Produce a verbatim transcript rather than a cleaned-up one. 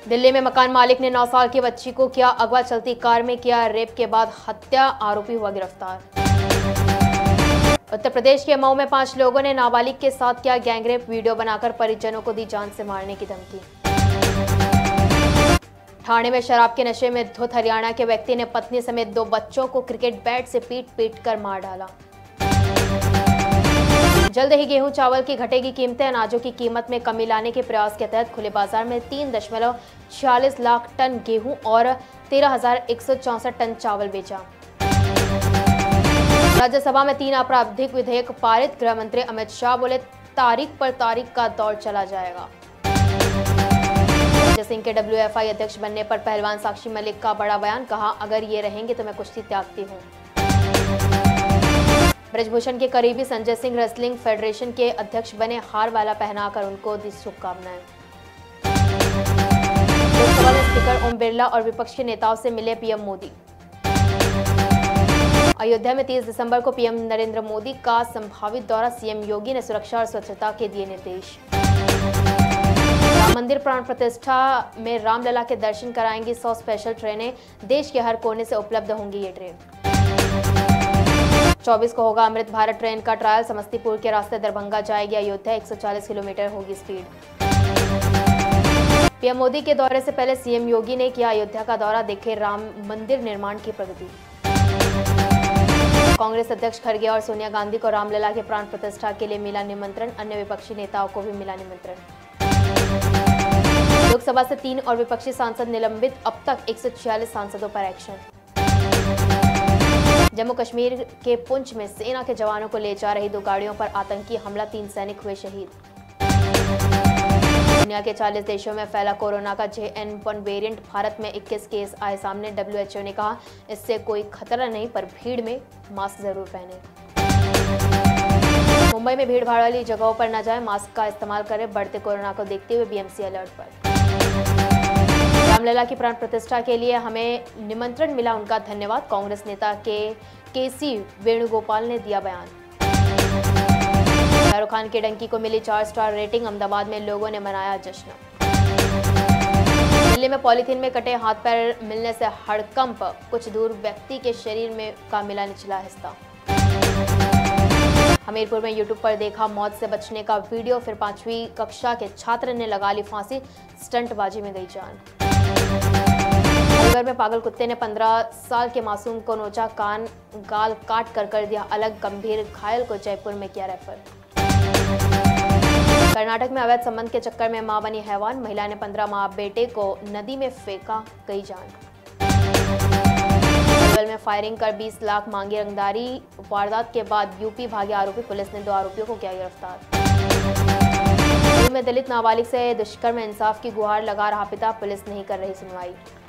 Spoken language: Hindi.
दिल्ली में मकान मालिक ने नौ साल की बच्ची को किया अगवा, चलती कार में किया रेप के बाद हत्या, आरोपी हुआ गिरफ्तार। उत्तर प्रदेश के मऊ में पांच लोगों ने नाबालिग के साथ किया गैंगरेप, वीडियो बनाकर परिजनों को दी जान से मारने की धमकी। ठाणे में शराब के नशे में धुत हरियाणा के व्यक्ति ने पत्नी समेत दो बच्चों को क्रिकेट बैट से पीट पीट कर मार डाला। जल्द ही गेहूं चावल की घटेगी कीमतें, अनाजों की कीमत में कमी लाने के प्रयास के तहत खुले बाजार में तीन दशमलव छियालीस लाख टन गेहूं और तेरह हजार एक सौ चौसठ टन चावल बेचा। राज्यसभा में तीन आपराधिक विधेयक पारित, गृह मंत्री अमित शाह बोले तारीख पर तारीख का दौर चला जाएगा। संजय सिंह के डब्ल्यू एफ आई अध्यक्ष बनने पर पहलवान साक्षी मलिक का बड़ा बयान, कहा अगर ये रहेंगे तो मैं कुश्ती त्यागती हूँ। ब्रजभूषण के करीबी संजय सिंह रेसलिंग फेडरेशन के अध्यक्ष बने, हार वाला पहनाकर उनको दी शुभकामनाएं। लोकसभा में स्पीकर ओम बिरला और विपक्ष के नेताओं से मिले पीएम मोदी। अयोध्या में तीस दिसंबर को पीएम नरेंद्र मोदी का संभावित दौरा, सीएम योगी ने सुरक्षा और स्वच्छता के दिए निर्देश। राम मंदिर प्राण प्रतिष्ठा में रामलला के दर्शन कराएंगी सौ स्पेशल ट्रेनें, देश के हर कोने से उपलब्ध होंगी ये ट्रेन। चौबीस को होगा अमृत भारत ट्रेन का ट्रायल, समस्तीपुर के रास्ते दरभंगा जाएगी अयोध्या, एक सौ चालीस किलोमीटर होगी स्पीड। पीएम मोदी के दौरे से पहले सीएम योगी ने किया अयोध्या का दौरा, देखे राम मंदिर निर्माण की प्रगति। कांग्रेस अध्यक्ष खड़गे और सोनिया गांधी को रामलला के प्राण प्रतिष्ठा के लिए मिला निमंत्रण, अन्य विपक्षी नेताओं को भी मिला निमंत्रण। लोकसभा से तीन और विपक्षी सांसद निलंबित, अब तक एक सौ छियालीस सांसदों पर एक्शन। जम्मू कश्मीर के पुंछ में सेना के जवानों को ले जा रही दो गाड़ियों पर आतंकी हमला, तीन सैनिक हुए शहीद। दुनिया के चालीस देशों में फैला कोरोना का J N one variant, Bharat में इक्कीस केस आए सामने, डब्ल्यू एच ओ ने कहा इससे कोई खतरा नहीं, पर भीड़ में मास्क जरूर पहने। मुंबई में भीड़ भाड़ वाली जगहों पर न जाएं, मास्क का इस्तेमाल करें, बढ़ते कोरोना को देखते हुए बीएमसी अलर्ट पर। रामलला की प्राण प्रतिष्ठा के लिए हमें निमंत्रण मिला, उनका धन्यवाद, कांग्रेस नेता के केसी वेणुगोपाल ने दिया बयान। शाहरुख खान के डंकी को मिली चार स्टार रेटिंग, अहमदाबाद में लोगों ने मनाया जश्न। दिल्ली में पॉलीथीन में कटे हाथ पैर मिलने से हड़कंप, कुछ दूर व्यक्ति के शरीर में का मिला निचला हिस्सा। हमीरपुर में यूट्यूब पर देखा मौत से बचने का वीडियो, फिर पांचवी कक्षा के छात्र ने लगा ली फांसी, स्टंटबाजी में गई जान। अलीगढ़ में पागल कुत्ते ने पंद्रह साल के मासूम को नोचा, कान गाल काट कर कर दिया अलग, गंभीर घायल को जयपुर में किया रेफर। कर्नाटक में अवैध संबंध के चक्कर में मां बनी हैवान, महिला ने पंद्रह माह बेटे को नदी में फेंका, गई जान। अरवल में फायरिंग कर बीस लाख मांगी रंगदारी, वारदात के बाद यूपी भागे आरोपी, पुलिस ने दो आरोपियों को किया गिरफ्तार। में दलित नाबालिग से दुष्कर्म इंसाफ की गुहार लगा रहा पिता, पुलिस नहीं कर रही सुनवाई।